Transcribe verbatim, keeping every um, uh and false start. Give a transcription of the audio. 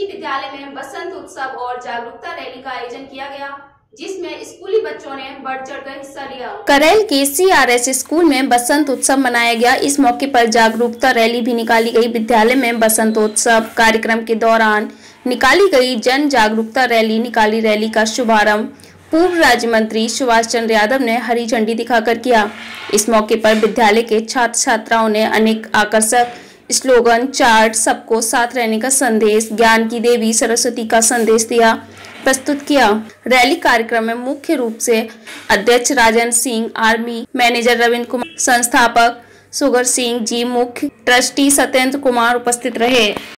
विद्यालय में बसंत उत्सव और जागरूकता रैली का आयोजन किया गया, जिसमें स्कूली बच्चों ने बढ़ चढ़कर हिस्सा लिया। करेल के सी आर एस स्कूल में बसंत उत्सव मनाया गया। इस मौके पर जागरूकता रैली भी निकाली गई। विद्यालय में बसंतोत्सव कार्यक्रम के दौरान निकाली गई जन जागरूकता रैली निकाली रैली का शुभारंभ पूर्व राज्य मंत्री सुभाष चंद्र यादव ने हरी झंडी दिखाकर किया। इस मौके पर विद्यालय के छात्र छात्राओं ने अनेक आकर्षक स्लोगन, चार्ट, सबको साथ रहने का संदेश, ज्ञान की देवी सरस्वती का संदेश दिया प्रस्तुत किया। रैली कार्यक्रम में मुख्य रूप से अध्यक्ष राजन सिंह, आर्मी मैनेजर रविंद्र कुमार, संस्थापक सुगर सिंह जी, मुख्य ट्रस्टी सत्येंद्र कुमार उपस्थित रहे।